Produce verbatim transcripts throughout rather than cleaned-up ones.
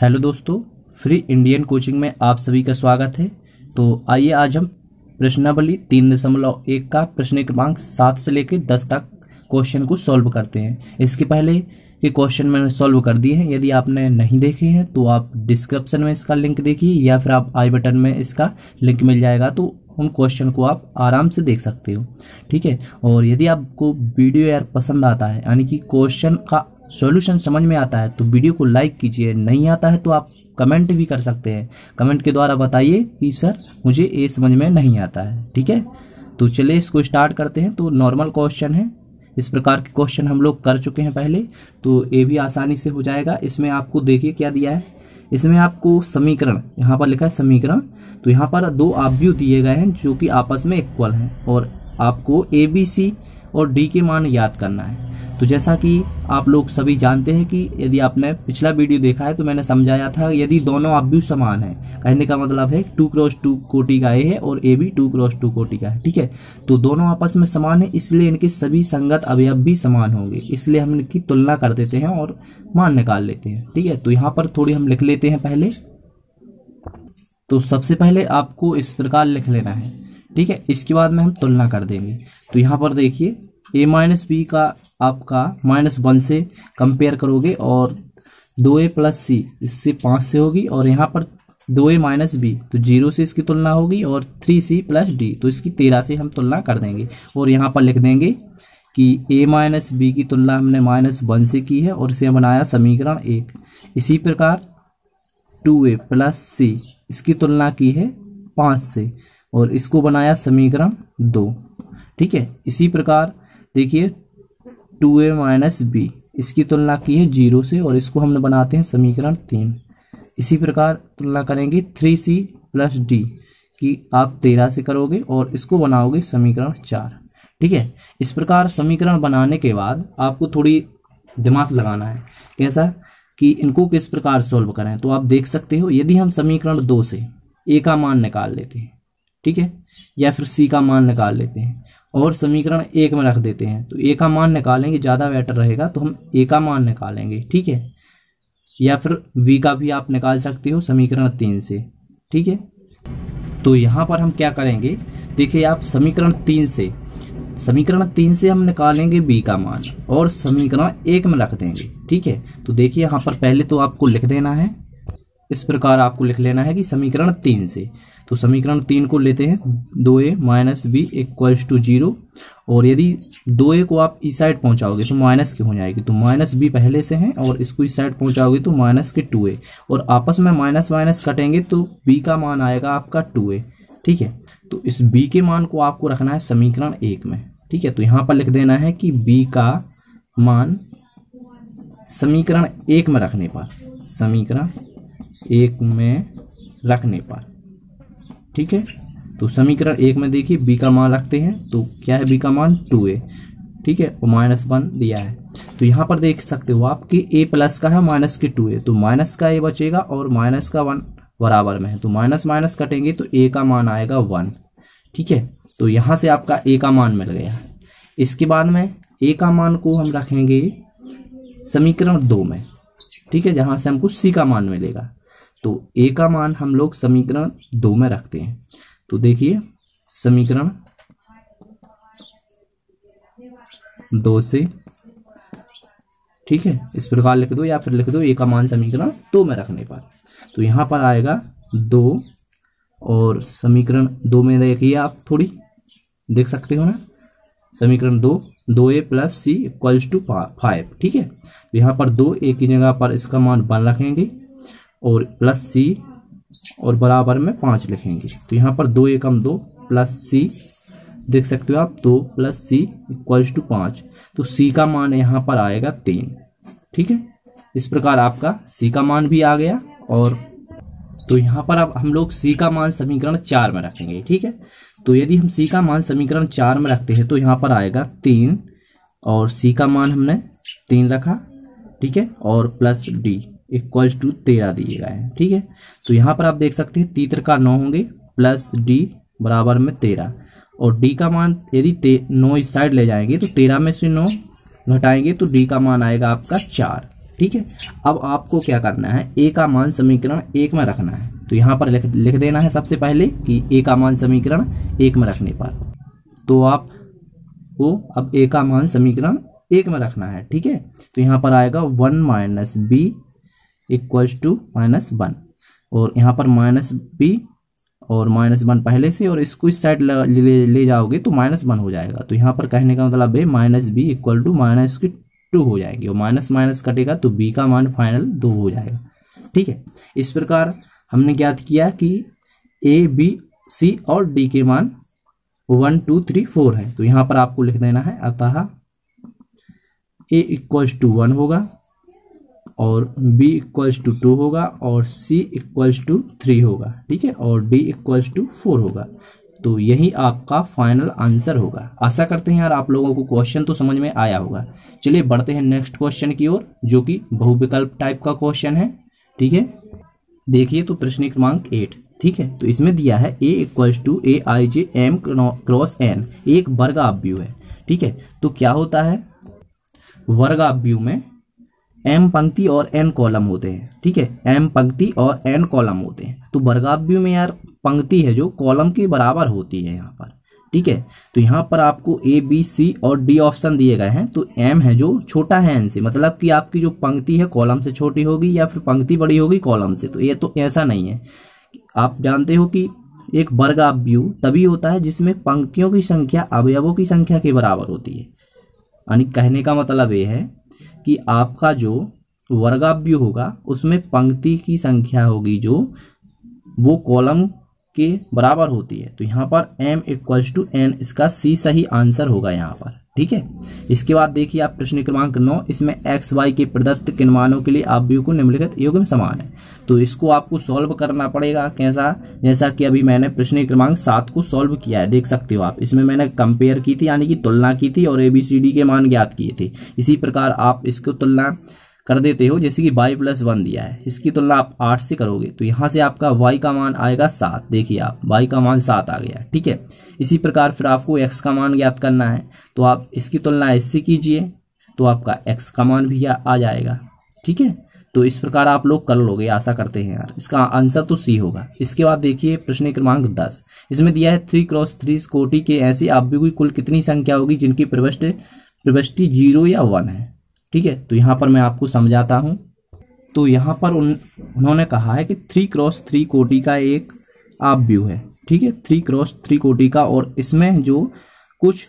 Hello दोस्तों, free Indian coaching में आप सभी का स्वागत है। तो आइए आज हम प्रश्नावली तीन दशमलव एक का प्रश्न क्रमांक सात से लेकर दस तक क्वेश्चन को सॉल्व करते हैं। इसके पहले ये क्वेश्चन मैंने सॉल्व कर दिए हैं। यदि आपने नहीं देखे हैं तो आप डिस्क्रिप्शन में इसका लिंक देखिए या फिर आप आई बटन में इसका लिंक मिल जाएगा, तो उन क्वेश्चन को आप आराम से देख सकते हो। ठीक है। और यदि आपको वीडियो यार पसंद आता है, यानी कि क्वेश्चन का सॉल्यूशन समझ में आता है, तो वीडियो को लाइक कीजिए। नहीं आता है तो आप कमेंट भी कर सकते हैं। कमेंट के द्वारा बताइए कि सर मुझे ये समझ में नहीं आता है। ठीक है, तो चलिए इसको स्टार्ट करते हैं। तो नॉर्मल क्वेश्चन है, इस प्रकार के क्वेश्चन हम लोग कर चुके हैं पहले, तो ये भी आसानी से हो जाएगा। इसमें आपको देखिए क्या दिया है, इसमें आपको समीकरण, यहाँ पर लिखा है समीकरण। तो यहाँ पर दो अवयव दिए गए हैं जो कि आपस में इक्वल हैं और आपको ए बी सी और डी के मान याद करना है। तो जैसा कि आप लोग सभी जानते हैं कि यदि आपने पिछला वीडियो देखा है तो मैंने समझाया था, यदि दोनों अवयव समान है, कहने का मतलब है टू क्रॉस टू कोटि का ए है और ए भी टू क्रॉस टू कोटि का है। ठीक है, तो दोनों आपस में समान है, इसलिए इनके सभी संगत अवयव भी समान होंगे, इसलिए हम इनकी तुलना कर देते हैं और मान निकाल लेते हैं। ठीक है, तो यहाँ पर थोड़ी हम लिख लेते हैं पहले। तो सबसे पहले आपको इस प्रकार लिख लेना है। ठीक है, इसके बाद में हम तुलना कर देंगे। तो यहाँ पर देखिए ए माइनस बी का आपका माइनस वन से कंपेयर करोगे और दो ए प्लस सी इससे पांच से होगी, और यहाँ पर दो ए माइनस बी तो जीरो से इसकी तुलना होगी, और थ्री सी प्लस डी तो इसकी तेरह से हम तुलना कर देंगे। और यहाँ पर लिख देंगे कि ए माइनस बी की तुलना हमने माइनस वन से की है और इसे बनाया समीकरण एक। इसी प्रकार टू ए प्लस सी इसकी तुलना की है पांच से और इसको बनाया समीकरण दो। ठीक है, इसी प्रकार देखिए टू ए माइनस बी इसकी तुलना की है जीरो से और इसको हमने बनाते हैं समीकरण तीन। इसी प्रकार तुलना करेंगे थ्री सी प्लस डी की आप तेरह से करोगे और इसको बनाओगे समीकरण चार। ठीक है, इस प्रकार समीकरण बनाने के बाद आपको थोड़ी दिमाग लगाना है, कैसा कि इनको किस प्रकार सॉल्व करें। तो आप देख सकते हो, यदि हम समीकरण दो से ए का मान निकाल लेते हैं, ठीक है, या फिर सी का मान निकाल लेते हैं और समीकरण एक में रख देते हैं, तो ए का मान निकालेंगे, ज्यादा बेटर रहेगा, तो हम ए का मान निकालेंगे। ठीक है, या फिर वी का भी आप निकाल सकते हो समीकरण तीन से। ठीक है, तो यहां पर हम क्या करेंगे, देखिए आप समीकरण तीन से समीकरण तीन से हम निकालेंगे बी का मान और समीकरण एक में रख देंगे। ठीक है, तो देखिए यहाँ पर पहले तो आपको लिख देना है, इस प्रकार आपको लिख लेना है कि समीकरण तीन से, तो समीकरण तीन को लेते हैं दो A minus B equals to zero, और यदि दो ए को आप इस साइड पहुंचाओगे तो माइनस की हो जाएगी, तो माइनस बी पहले से है और इसको इस साइड पहुंचाओगे तो माइनस के टू ए, और आपस में माइनस माइनस कटेंगे तो बी का मान आएगा आपका टू ए। ठीक है, तो इस बी के मान को आपको रखना है समीकरण एक में। ठीक है, तो यहां पर लिख देना है कि बी का मान समीकरण एक में रखने पर समीकरण एक में रखने पर ठीक है, तो समीकरण एक में देखिए बी का मान रखते हैं, तो क्या है बी का मान टू ए। ठीक है, और माइनस वन दिया है, तो यहाँ पर देख सकते हो आप कि ए प्लस का है माइनस के टू ए, तो माइनस का ए बचेगा और माइनस का वन बराबर में है, तो माइनस माइनस कटेंगे तो ए का मान आएगा वन। ठीक है, तो यहां से आपका ए का मान मिल गया। इसके बाद में ए का मान को हम रखेंगे समीकरण दो में। ठीक है, जहां से हमको सी का मान मिलेगा, तो ए का मान हम लोग समीकरण दो में रखते हैं। तो देखिए समीकरण दो से, ठीक है, इस प्रकार लिख दो या फिर लिख दो ए का मान समीकरण दो में रखने पर, तो यहां पर आएगा दो, और समीकरण दो में देखिए आप थोड़ी देख सकते हो ना, समीकरण दो दो A plus C equals to five. ठीक है, तो यहाँ पर दो ए की जगह पर इसका मान वन रखेंगे और प्लस सी और बराबर में पांच लिखेंगे, तो यहाँ पर दो एकम दो प्लस सी देख सकते हो आप, दो प्लस सी इक्वल्स टू पांच, तो सी का मान यहाँ पर आएगा तीन। ठीक है, इस प्रकार आपका सी का मान भी आ गया, और तो यहाँ पर अब हम लोग सी का मान समीकरण चार में रखेंगे। ठीक है, तो यदि हम सी का मान समीकरण चार में रखते हैं तो यहाँ पर आएगा तीन, और सी का मान हमने तीन रखा। ठीक है, और प्लस डी इक्वल्स टू तेरह दिए गए हैं। ठीक है, तो यहाँ पर आप देख सकते हैं तीतर का नौ होंगे प्लस डी बराबर में तेरह, और डी का मान यदि नौ इस साइड ले जाएंगे तो तेरह में से नौ घटाएंगे तो डी का मान आएगा आपका चार। ठीक है। अब आपको क्या करना है, ए का मान समीकरण एक में रखना है। तो यहाँ पर लिख, लिख देना है सबसे पहले कि ए का मान समीकरण एक में रखने पर, तो आप वो अब ए का मान समीकरण एक में रखना है, ठीक है। तो यहाँ पर आएगा one minus B equals to minus one, और यहाँ पर माइनस बी और माइनस वन पहले से, और इसको इस साइड ले, ले जाओगे तो माइनस वन हो जाएगा। तो यहाँ पर कहने का मतलब है minus B equal to minus की टू हो जाएगी, और माइनस माइनस कटेगा तो बी का मान फाइनल दो हो जाएगा, ठीक है। इस प्रकार हमने ज्ञात किया कि ए बी सी और डी के मान वन टू थ्री फोर है। तो यहाँ पर आपको लिख देना है, अतः ए इक्वल्स टू वन होगा, और b इक्वल्स टू टू होगा, और c इक्वल्स टू थ्री होगा, ठीक है, और d इक्वल्स टू फोर होगा। तो यही आपका फाइनल आंसर होगा। आशा करते हैं यार आप लोगों को क्वेश्चन तो समझ में आया होगा। चलिए बढ़ते हैं नेक्स्ट क्वेश्चन की ओर, जो कि बहुविकल्प टाइप का क्वेश्चन है, ठीक है। देखिए तो प्रश्न क्रमांक एट, ठीक है। तो इसमें दिया है a equals to A I J M cross N, एक वर्गाव्यूह है, ठीक है। तो क्या होता है, वर्गाव्यूह में m पंक्ति और n कॉलम होते हैं, ठीक है। m पंक्ति और n कॉलम होते हैं। तो वर्गाव्यूह में यार पंक्ति है जो कॉलम के बराबर होती है यहाँ पर, ठीक है। तो यहाँ पर आपको a b c और d ऑप्शन दिए गए हैं। तो m है जो छोटा है n से, मतलब कि आपकी जो पंक्ति है कॉलम से छोटी होगी या फिर पंक्ति बड़ी होगी कॉलम से। तो ये तो ऐसा नहीं है। आप जानते हो कि एक वर्गाव्यूह तभी होता है जिसमें पंक्तियों की संख्या अवयवों की संख्या के बराबर होती है। यानी कहने का मतलब ये है कि आपका जो वर्गाव्यूह होगा उसमें पंक्ति की संख्या होगी जो वो कॉलम के बराबर होती है। तो यहाँ पर m इक्वल्स टू n, इसका c सही आंसर होगा यहाँ पर, ठीक है। इसके बाद देखिए आप प्रश्न क्रमांक नौ, इसमें x y के प्रदत्त किन मानों के लिए अवयव को निम्नलिखित योग में समान है। तो इसको आपको सॉल्व करना पड़ेगा। कैसा, जैसा कि अभी मैंने प्रश्न क्रमांक सात को सॉल्व किया है, देख सकते हो आप। इसमें मैंने कंपेयर की थी, यानी कि तुलना की थी, और एबीसीडी के मान ज्ञात किए थे। इसी प्रकार आप इसको तुलना कर देते हो, जैसे कि y प्लस वन दिया है, इसकी तुलना आप आठ से करोगे तो यहाँ से आपका y का मान आएगा सात। देखिए आप y का मान सात आ गया, ठीक है। इसी प्रकार फिर आपको x का मान ज्ञात करना है, तो आप इसकी तुलना इससे कीजिए तो आपका x का मान भी आ, आ जाएगा, ठीक है। तो इस प्रकार आप लोग कर लोगे, आशा करते हैं यार। इसका आंसर तो सी होगा। इसके बाद देखिए प्रश्न क्रमांक दस, इसमें दिया है थ्री क्रॉस थ्री कोटि के ऐसे अवयवों की कुल कितनी संख्या होगी जिनकी प्रविष्टि प्रविष्टि जीरो या वन है, ठीक है। तो यहाँ पर मैं आपको समझाता हूँ। तो यहाँ पर उन, उन्होंने कहा है कि थ्री क्रॉस थ्री कोटि का एक अवयव है, ठीक है, थ्री क्रॉस थ्री कोटि का, और इसमें जो कुछ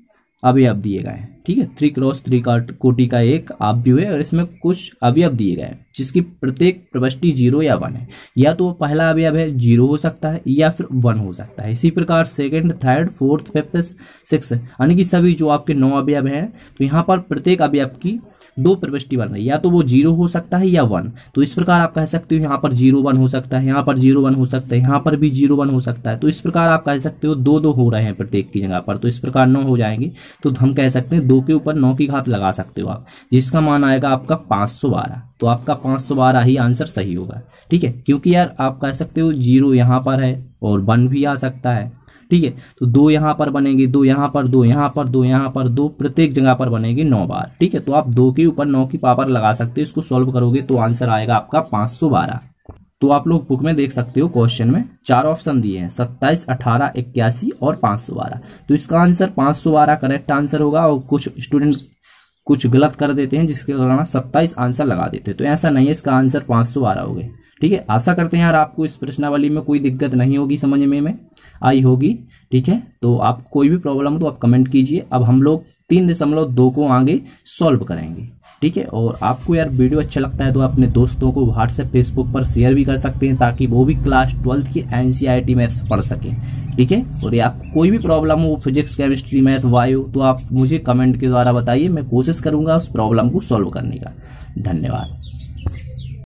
अवयव दिए गए हैं, ठीक है। थ्री क्रॉस थ्री कोटि का एक अवयव है और इसमें कुछ अवयव दिए गए हैं जिसकी प्रत्येक प्रविष्टि जीरो या वन है। या तो पहला अवयव है जीरो हो सकता है या फिर वन हो सकता है। इसी प्रकार second, third, fourth, fifth, six, यानी कि सभी जो आपके नौ अवयव हैं, तो यहाँ पर प्रत्येक अवयव की दो प्रविष्टि बन रही है, या तो वो जीरो हो सकता है या वन। तो इस प्रकार आप कह सकते हो यहाँ पर जीरो वन हो सकता है, यहाँ पर जीरो वन हो सकता है, यहाँ पर भी जीरो वन हो सकता है। तो इस प्रकार आप कह सकते हो दो दो हो रहे हैं प्रत्येक की जगह पर, तो इस प्रकार नौ हो जाएंगे। तो हम कह सकते हैं दो के ऊपर नौ की घात लगा सकते हो आप, जिसका मान आएगा आपका पांच सौ बारह। तो आपका पांच सौ बारह ही आंसर सही होगा, ठीक है। क्योंकि यार आप कह सकते हो जीरो यहाँ पर है और वन भी आ सकता है, ठीक है। तो दो यहाँ पर बनेंगे, दो यहाँ पर, दो यहाँ पर, दो यहाँ पर, दो प्रत्येक जगह पर बनेंगे नौ बार, ठीक है। तो आप दो के ऊपर नौ की पावर लगा सकते हो। इसको सॉल्व करोगे तो आंसर आएगा आपका पांच सौ बारह। तो आप लोग बुक में देख सकते हो क्वेश्चन में चार ऑप्शन दिए हैं, सत्ताईस, अठारह, इक्यासी और पांच सौ बारह। तो इसका आंसर पांच सौ बारह करेक्ट आंसर होगा, और कुछ स्टूडेंट कुछ गलत कर देते हैं जिसके कारण सत्ताईस आंसर लगा देते हैं। तो ऐसा नहीं है, इसका आंसर पांच सौ बारह हो गए, ठीक है। आशा करते हैं यार आपको इस प्रश्नावली में कोई दिक्कत नहीं होगी, समझ में में आई होगी, ठीक है। तो आप कोई भी प्रॉब्लम हो तो आप कमेंट कीजिए। अब हम लोग तीन दशमलव दो को आगे सॉल्व करेंगे, ठीक है। और आपको यार वीडियो अच्छा लगता है तो अपने दोस्तों को व्हाट्सएप, फेसबुक पर शेयर भी कर सकते हैं, ताकि वो भी क्लास ट्वेल्थ की एनसीईआरटी मैथ्स पढ़ सके, ठीक है। और ये आपको कोई भी प्रॉब्लम हो, फिजिक्स, केमिस्ट्री, मैथ, बायो, तो आप मुझे कमेंट के द्वारा बताइए, मैं कोशिश करूंगा उस प्रॉब्लम को सॉल्व करने का। धन्यवाद।